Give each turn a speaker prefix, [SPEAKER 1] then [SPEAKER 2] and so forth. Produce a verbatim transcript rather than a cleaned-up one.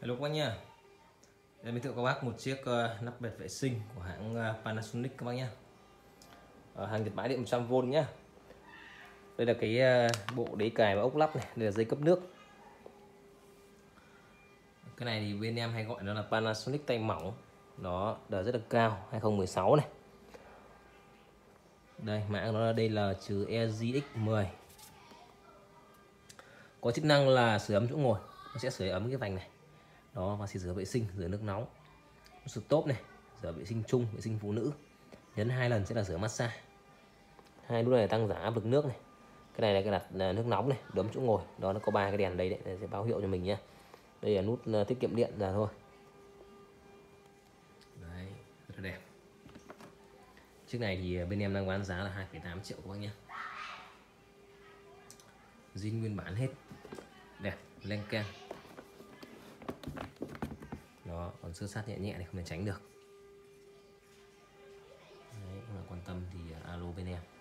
[SPEAKER 1] Hello các bác nha. Đây giới thiệu các bác một chiếc uh, nắp bệt vệ sinh của hãng uh, Panasonic các bác nhé. Uh, hàng Nhật Bản điện một trăm vôn nhá. Đây là cái uh, bộ đế cài và ốc lắp này, đây là dây cấp nước. Cái này thì bên em hay gọi nó là Panasonic tay mỏng. Nó đời rất là cao, hai không một sáu này. Đây mã nó là đây là trừ E G X mười. Có chức năng là sưởi ấm chỗ ngồi, nó sẽ sưởi ấm cái vành này. Đó, và sẽ rửa vệ sinh, rửa nước nóng, stop này, rửa vệ sinh chung, vệ sinh phụ nữ. Nhấn hai lần sẽ là rửa massage. Hai nút này tăng giảm áp lực nước này. Cái này là cái đặt là nước nóng này, đấm chỗ ngồi. Đó, nó có ba cái đèn đây đấy, để sẽ báo hiệu cho mình nhé. Đây là nút tiết kiệm điện ra thôi. Đấy, rất là đẹp. Chiếc này thì bên em đang bán giá là hai phẩy tám triệu các bác nhé. Zin nguyên bản hết. Đẹp, len keng. Đó, còn sơ sát nhẹ nhẹ này không thể tránh được. Đấy, mà quan tâm thì alo bên em.